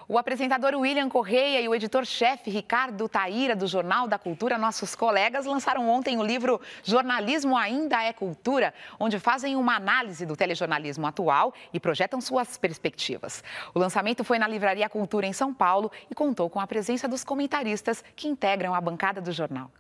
O apresentador William Correia e o editor-chefe Ricardo Taira, do Jornal da Cultura, nossos colegas, lançaram ontem o livro Jornalismo Ainda é Cultura, onde fazem uma análise do telejornalismo atual e projetam suas perspectivas. O lançamento foi na Livraria Cultura, em São Paulo, e contou com a presença dos comentaristas que integram a bancada do jornal.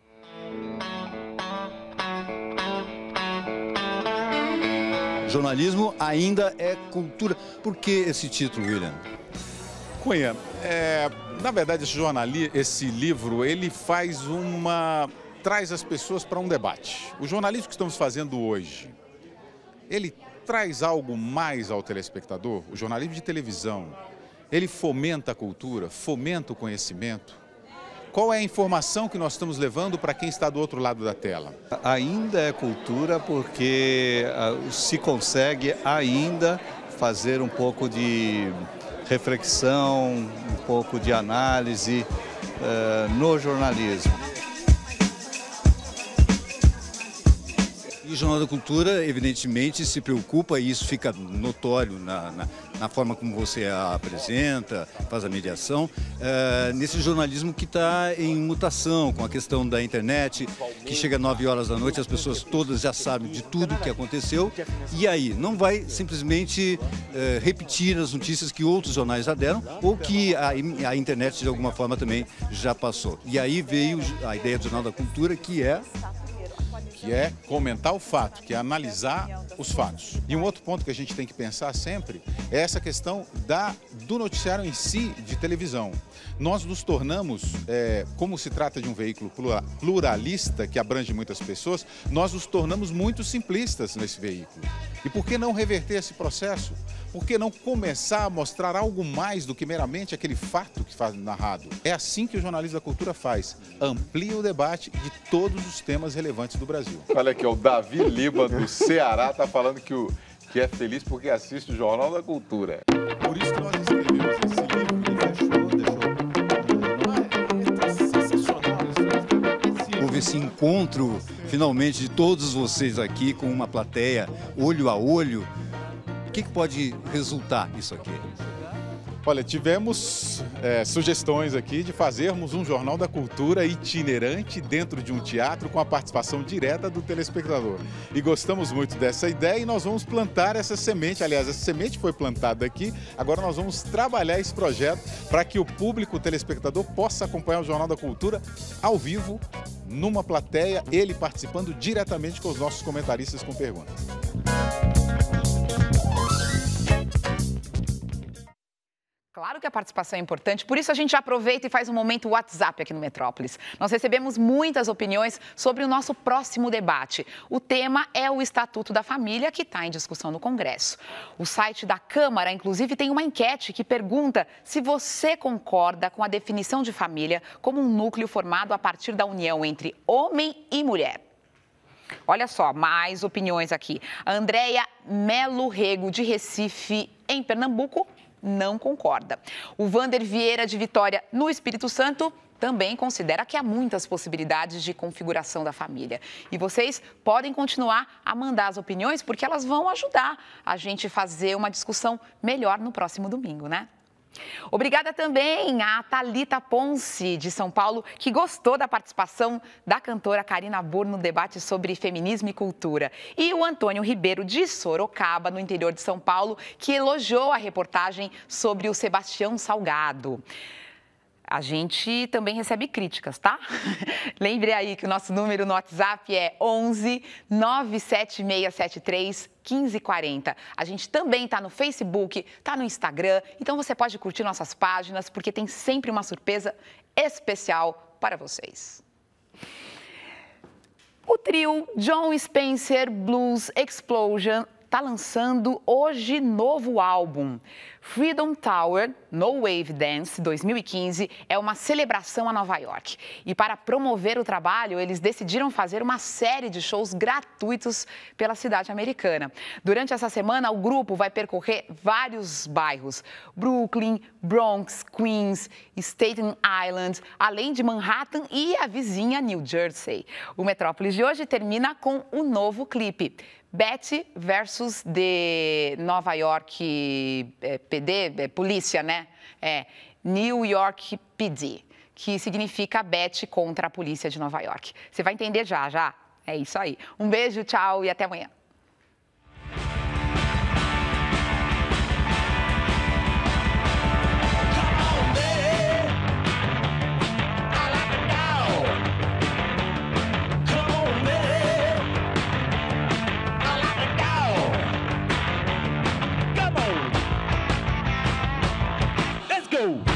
Jornalismo ainda é cultura. Por que esse título, William? Cunha, na verdade esse livro, ele traz as pessoas para um debate. O jornalismo que estamos fazendo hoje, ele traz algo mais ao telespectador? O jornalismo de televisão, ele fomenta a cultura, fomenta o conhecimento? Qual é a informação que nós estamos levando para quem está do outro lado da tela? Ainda é cultura porque se consegue ainda fazer um pouco de reflexão, um pouco de análise no jornalismo. E o Jornal da Cultura, evidentemente, se preocupa, e isso fica notório na forma como você a apresenta, faz a mediação, nesse jornalismo que está em mutação, com a questão da internet, que chega às 9 horas da noite, as pessoas todas já sabem de tudo o que aconteceu, e aí não vai simplesmente repetir as notícias que outros jornais já deram, ou que a internet de alguma forma também já passou. E aí veio a ideia do Jornal da Cultura, que é comentar o fato, que é analisar os fatos. E um outro ponto que a gente tem que pensar sempre é essa questão do noticiário em si de televisão. Nós nos tornamos, como se trata de um veículo pluralista, que abrange muitas pessoas, nós nos tornamos muito simplistas nesse veículo. E por que não reverter esse processo? Por que não começar a mostrar algo mais do que meramente aquele fato que faz narrado? É assim que o jornalismo da cultura faz. Amplia o debate de todos os temas relevantes do Brasil. Olha aqui, o Davi Liba, do Ceará, está falando que é feliz porque assiste o Jornal da Cultura. Por isso que nós escrevemos esse livro. Deixou. É sensacional. Houve esse encontro, finalmente, de todos vocês aqui com uma plateia, olho a olho. O que pode resultar nisso aqui? Olha, tivemos sugestões aqui de fazermos um Jornal da Cultura itinerante dentro de um teatro com a participação direta do telespectador. E gostamos muito dessa ideia e nós vamos plantar essa semente. Aliás, essa semente foi plantada aqui, agora nós vamos trabalhar esse projeto para que o público, o telespectador, possa acompanhar o Jornal da Cultura ao vivo, numa plateia, ele participando diretamente com os nossos comentaristas com perguntas. Claro que a participação é importante, por isso a gente já aproveita e faz um momento WhatsApp aqui no Metrópolis. Nós recebemos muitas opiniões sobre o nosso próximo debate. O tema é o Estatuto da Família, que está em discussão no Congresso. O site da Câmara, inclusive, tem uma enquete que pergunta se você concorda com a definição de família como um núcleo formado a partir da união entre homem e mulher. Olha só, mais opiniões aqui. A Andréia Melo Rego, de Recife, em Pernambuco, não concorda. O Vander Vieira, de Vitória, no Espírito Santo, também considera que há muitas possibilidades de configuração da família. E vocês podem continuar a mandar as opiniões, porque elas vão ajudar a gente a fazer uma discussão melhor no próximo domingo, né? Obrigada também a Thalita Ponce, de São Paulo, que gostou da participação da cantora Karina Burr no debate sobre feminismo e cultura. E o Antônio Ribeiro, de Sorocaba, no interior de São Paulo, que elogiou a reportagem sobre o Sebastião Salgado. A gente também recebe críticas, tá? Lembre aí que o nosso número no WhatsApp é 11 97673 1540. A gente também está no Facebook, está no Instagram, então você pode curtir nossas páginas, porque tem sempre uma surpresa especial para vocês. O trio Jon Spencer Blues Explosion está lançando hoje novo álbum. Freedom Tower No Wave Dance 2015 é uma celebração a Nova York. E para promover o trabalho, eles decidiram fazer uma série de shows gratuitos pela cidade americana. Durante essa semana, o grupo vai percorrer vários bairros: Brooklyn, Bronx, Queens, Staten Island, além de Manhattan e a vizinha New Jersey. O Metrópolis de hoje termina com o novo clipe, Betty versus de Nova York PD, polícia, né? New York PD, que significa Betty contra a polícia de Nova York. Você vai entender já. É isso aí. Um beijo, tchau e até amanhã. Go!